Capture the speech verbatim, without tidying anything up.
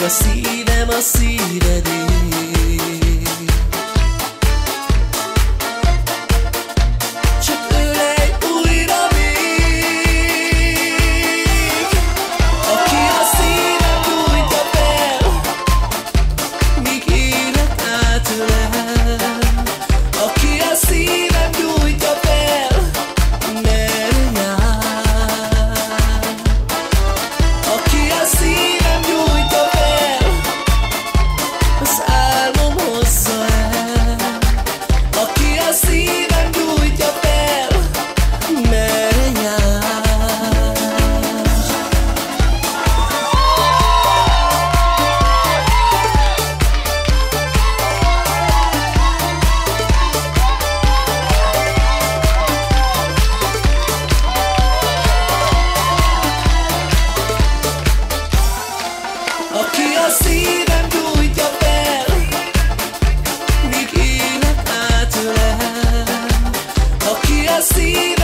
a szívem a szívedé. Csak ölej újra még, aki a szívem gyújtja fel, míg élet átölel. Aki a szívem gyújtja fel, merre jár. Aki a szívem gyújtja fel, az álmom hozza el. Aki a szívem gyújtja fel, merre jár. Aki a szívem gyújtja fel, míg élet átölel. Aki a szívem